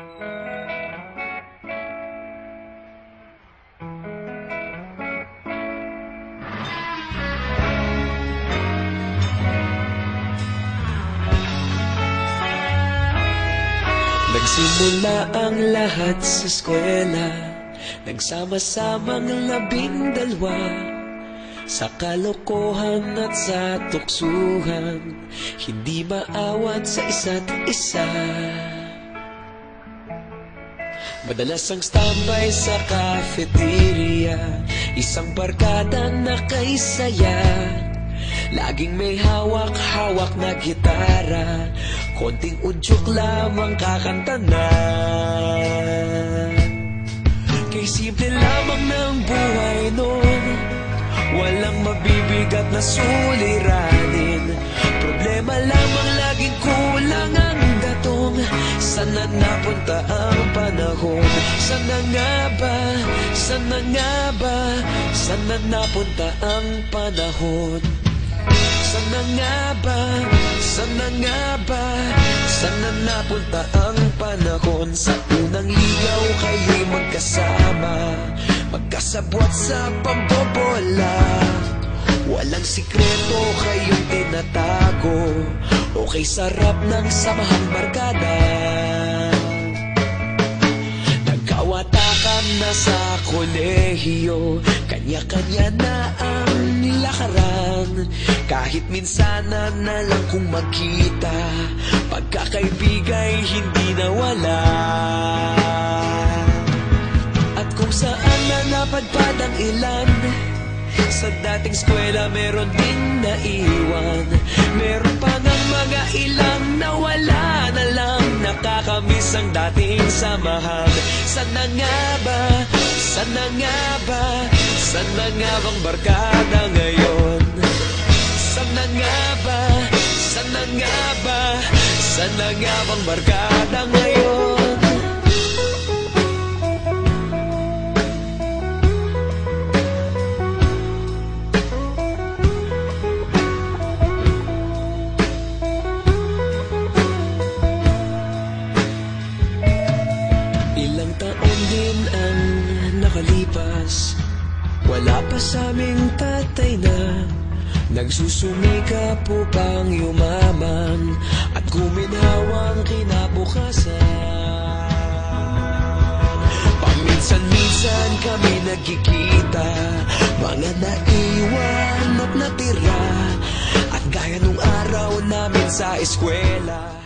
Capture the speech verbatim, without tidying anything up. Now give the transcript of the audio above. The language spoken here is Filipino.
Nagsimula ang lahat sa eskwela, nagsama-samang labing dalawa, sa kalokohan at sa tuksuhan, hindi maawat sa isa't isa. Madalas ang standby sa cafeteria, isang barkada na kaisaya, laging may hawak-hawak na gitara, konting udyok lamang kakanta na. Kay simple lamang ng buhay noon, walang mabibigat na suliranin, problema lamang laging kulang ang datong. Sana napunta ang panahon? Sana nga ba? Sana nga ba? Sana napunta ang panahon? Sana nga ba? Sana nga ba? Sana napunta ang panahon? Sa unang ligaw kayo'y magkasama, magkasabwat sa pambobola, walang sikreto kayong tinatago, okay sarap ng samahang barkada. Nagkawatakan na sa kolehiyo, kanya-kanya na ang nilakaran, kahit minsan na lang kung magkita, pagkakaibigay hindi nawala. At kung saan na napadpad ang ilan, sa dating eskwela meron ding naiwan, meron pa ng mga ilang nawala na lang, nakakamiss ang dating samahan. Sana nga ba? Sana nga ba? Sana nga bang barkada ngayon? Sana nga ba? Sana nga ba? Sana nga bang barkada ngayon? Ilang taon din ang nakalipas, wala pa sa aming tatay na nagsusumikap upang yumaman at guminhawang kinabukasan. Paminsan-minsan kami nagkikita, mga naiwan at natira, at gaya nung araw namin sa eskwela.